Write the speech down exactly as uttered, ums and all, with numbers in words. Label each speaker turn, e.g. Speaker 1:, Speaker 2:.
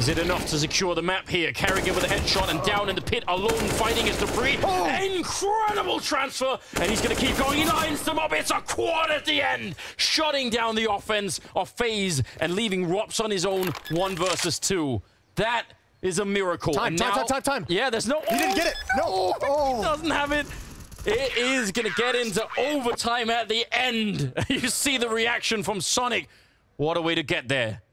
Speaker 1: it enough to secure the map here? Carrigan with a headshot and down in the pit alone fighting as dupreeh. Oh. Incredible transfer, and he's going to keep going. He lines them up. It's a quad at the end, shutting down the offense of FaZe and leaving Rops on his own one versus two. That is a miracle.
Speaker 2: Time,
Speaker 1: and
Speaker 2: time,
Speaker 1: now,
Speaker 2: time, time, time.
Speaker 1: Yeah, there's no...
Speaker 2: He didn't get it. No.
Speaker 1: Oh, he doesn't have it. It is going to get into overtime at the end. You see the reaction from Sonic. What a way to get there.